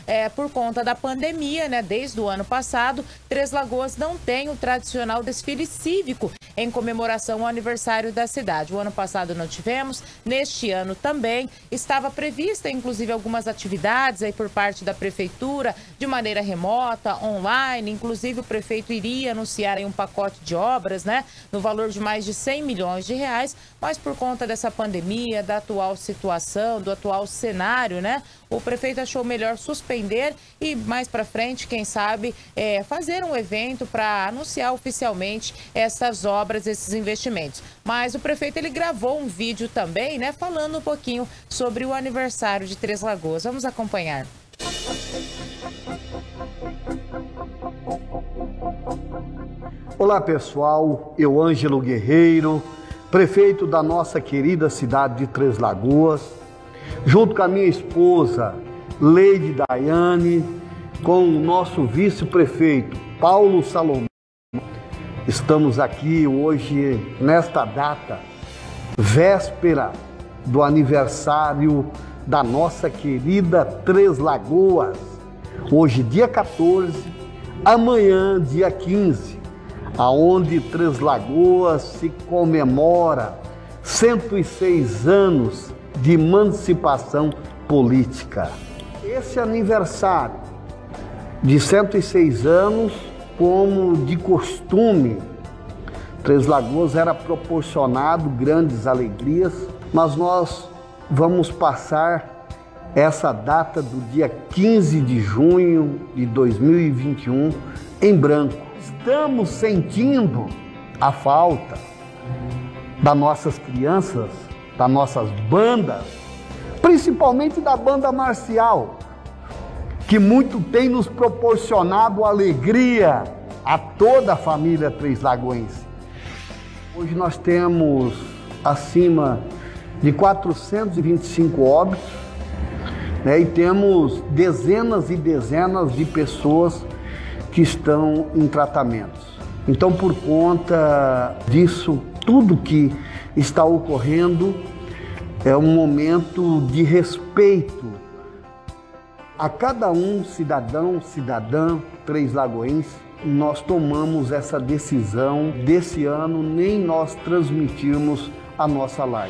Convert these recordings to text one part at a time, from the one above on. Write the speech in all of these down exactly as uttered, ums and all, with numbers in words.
é, por conta da pandemia, né? Desde o ano passado, Três Lagoas não tem o tradicional desfile cívico em comemoração ao aniversário da cidade. O ano passado não tivemos, neste ano também. Estava prevista, inclusive, algumas atividades aí por parte da prefeitura, de maneira remota, online. Inclusive, o prefeito iria anunciar aí um pacote de obras, né? No valor de mais de cem milhões de reais, mas por conta dessa pandemia, da atual situação, do atual cenário, né? O prefeito achou melhor suspender e mais para frente, quem sabe, é, fazer um evento para anunciar oficialmente essas obras, esses investimentos. Mas o prefeito, ele gravou um vídeo também, né? Falando um pouquinho sobre o aniversário de Três Lagoas. Vamos acompanhar. Olá pessoal, eu Ângelo Guerreiro, prefeito da nossa querida cidade de Três Lagoas, junto com a minha esposa Leide Daiane, com o nosso vice-prefeito Paulo Salomão. Estamos aqui hoje, nesta data, véspera do aniversário da nossa querida Três Lagoas. Hoje, dia quatorze, amanhã, dia quinze, aonde Três Lagoas se comemora cento e seis anos de emancipação política. Esse aniversário de cento e seis anos, como de costume, Três Lagoas era proporcionado grandes alegrias, mas nós vamos passar essa data do dia quinze de junho de dois mil e vinte e um em branco. Estamos sentindo a falta das nossas crianças, das nossas bandas, principalmente da banda marcial, que muito tem nos proporcionado alegria a toda a família Três Lagoense. Hoje nós temos acima de quatrocentos e vinte e cinco óbitos, né, e temos dezenas e dezenas de pessoas que estão em tratamentos. Então, por conta disso, tudo que está ocorrendo é um momento de respeito a cada um cidadão, cidadã Três Lagoense. Nós tomamos essa decisão desse ano nem nós transmitirmos a nossa live.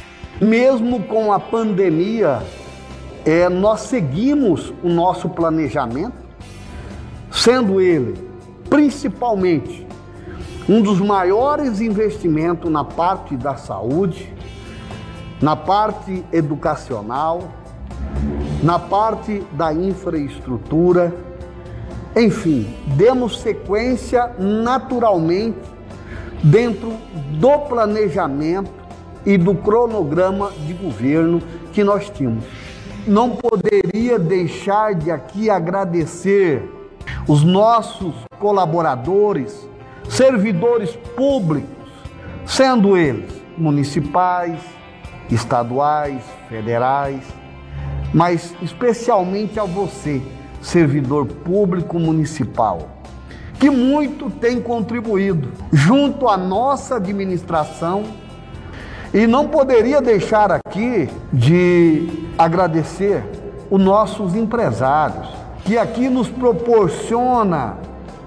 Mesmo com a pandemia, é, nós seguimos o nosso planejamento, sendo ele, principalmente, um dos maiores investimentos na parte da saúde, na parte educacional, na parte da infraestrutura. Enfim, demos sequência naturalmente dentro do planejamento e do cronograma de governo que nós tínhamos. Não poderia deixar de aqui agradecer os nossos colaboradores, servidores públicos, sendo eles municipais, estaduais, federais, mas especialmente a você, servidor público municipal, que muito tem contribuído junto à nossa administração. E não poderia deixar aqui de agradecer os nossos empresários, que aqui nos proporciona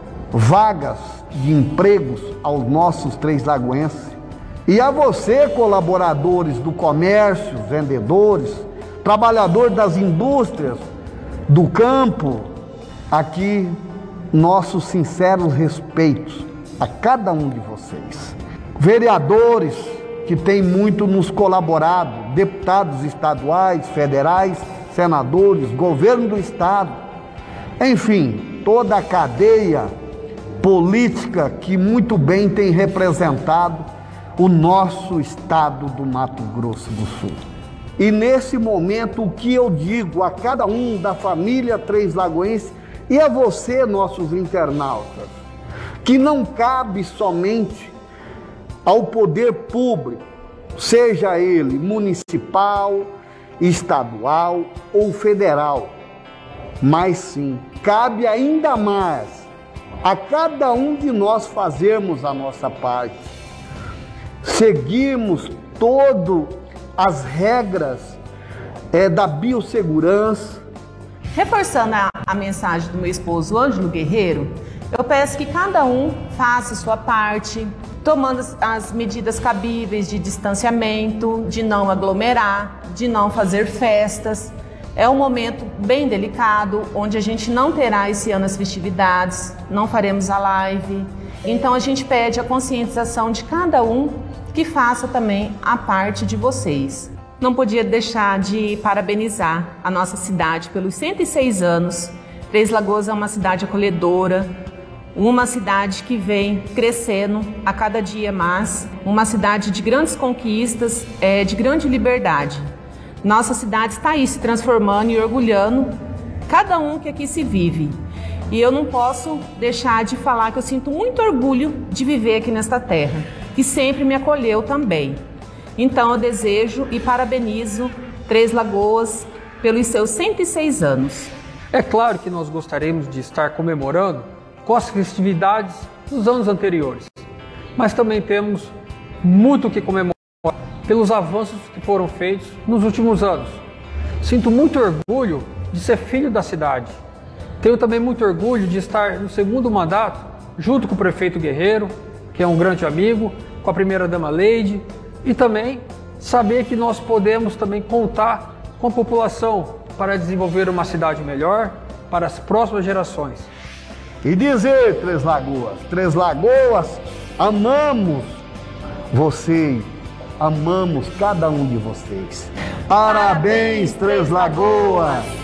vagas de empregos aos nossos três lagoenses. E a você, colaboradores do comércio, vendedores, trabalhador das indústrias, do campo, aqui nossos sinceros respeitos a cada um de vocês. Vereadores que têm muito nos colaborado, deputados estaduais, federais, senadores, governo do estado, enfim, toda a cadeia política que muito bem tem representado o nosso estado do Mato Grosso do Sul. E nesse momento, o que eu digo a cada um da família Três Lagoense e a você, nossos internautas, que não cabe somente ao poder público, seja ele municipal, estadual ou federal, mas sim, cabe ainda mais a cada um de nós fazermos a nossa parte, seguirmos todas as regras é, da biossegurança, Reforçando a, a mensagem do meu esposo Ângelo Guerreiro, eu peço que cada um faça a sua parte, tomando as, as medidas cabíveis de distanciamento, de não aglomerar, de não fazer festas. É um momento bem delicado, onde a gente não terá esse ano as festividades, não faremos a live. Então a gente pede a conscientização de cada um que faça também a parte de vocês. Não podia deixar de parabenizar a nossa cidade pelos cento e seis anos. Três Lagoas é uma cidade acolhedora, uma cidade que vem crescendo a cada dia mais, uma cidade de grandes conquistas, é, de grande liberdade. Nossa cidade está aí se transformando e orgulhando cada um que aqui se vive. E eu não posso deixar de falar que eu sinto muito orgulho de viver aqui nesta terra, que sempre me acolheu também. Então eu desejo e parabenizo Três Lagoas pelos seus cento e seis anos. É claro que nós gostaríamos de estar comemorando com as festividades dos anos anteriores, mas também temos muito o que comemorar pelos avanços que foram feitos nos últimos anos. Sinto muito orgulho de ser filho da cidade. Tenho também muito orgulho de estar no segundo mandato, junto com o prefeito Guerreiro, que é um grande amigo, com a primeira-dama Leide, e também saber que nós podemos também contar com a população para desenvolver uma cidade melhor para as próximas gerações. E dizer, Três Lagoas, Três Lagoas, amamos vocês, amamos cada um de vocês. Parabéns, Três Lagoas!